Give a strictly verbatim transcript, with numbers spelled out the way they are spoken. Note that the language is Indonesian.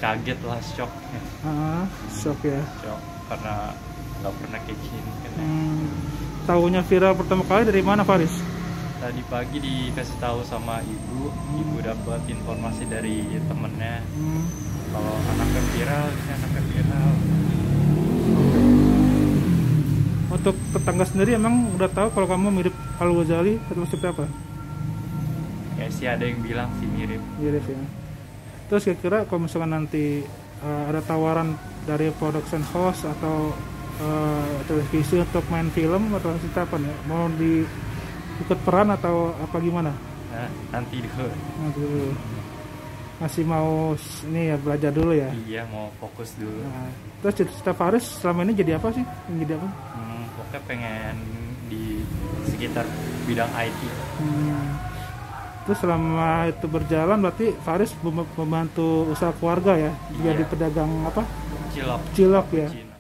kaget lah, shock. Ah, shock ya. Shock karena nggak pernah kayak gini kan. Hmm. Tahunya viral pertama kali dari mana, Faris? Tadi pagi dikasih tahu sama ibu, Hmm. ibu dapat informasi dari temennya. Hmm. Kalau anaknya viral, ini anaknya viral. Untuk tetangga sendiri emang udah tahu kalau kamu mirip Al-Ghazali atau seperti apa? Ya sih ada yang bilang sih mirip. Mirip ya. Terus kira-kira kalau misalkan nanti uh, ada tawaran dari production house atau uh, televisi untuk main film atau cerita apa nih? Mau di ikut peran atau apa gimana? Nah, nanti dulu. Aduh. Masih mau ini ya belajar dulu ya. Iya, mau fokus dulu. Nah, terus cita-cita Faris selama ini jadi apa sih? Jadi apa? Hmm, pokoknya pengen di sekitar bidang I T. Hmm. Terus selama itu berjalan berarti Faris mem- membantu usaha keluarga ya, Iya. jadi pedagang apa? Cilok. Cilok ya. Cina.